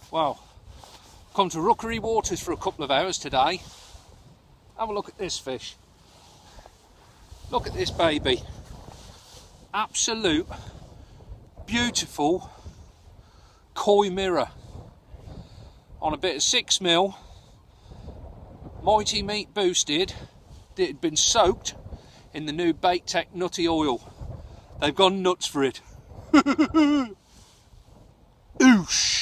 Well, come to Rookery waters for a couple of hours today. Have a look at this fish. Look at this baby. Absolute beautiful koi mirror on a bit of 6mm Mighty Meat boosted. It had been soaked in the new Bait Tech nutty oil. They've gone nuts for it. Oosh.